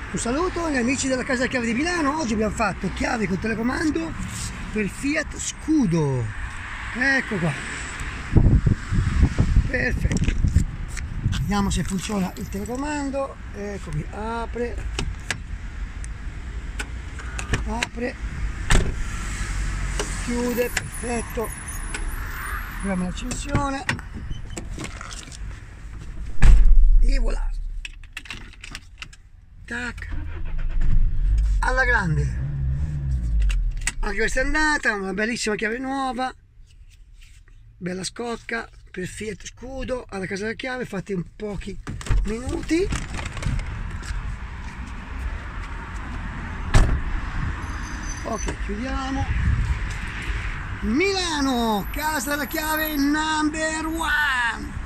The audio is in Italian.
Un saluto agli amici della Casa Chiave di Milano. Oggi abbiamo fatto chiave con telecomando per Fiat Scudo. Ecco qua. Perfetto. Vediamo se funziona il telecomando. Ecco qui. Apre. Chiude. Perfetto. Apriamo l'accensione. E voilà. Tac, alla grande. Anche questa è andata, una bellissima chiave nuova, bella scocca per Fiat Scudo alla Casa della Chiave, fatta in pochi minuti. Ok, chiudiamo. Milano, Casa della Chiave number one.